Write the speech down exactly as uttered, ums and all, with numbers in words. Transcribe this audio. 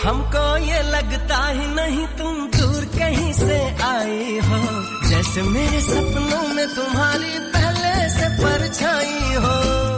हमको ये लगता ही नहीं तुम दूर कहीं से आई हो, जैसे मेरे सपनों में तुम्हारी पहले से परछाई हो।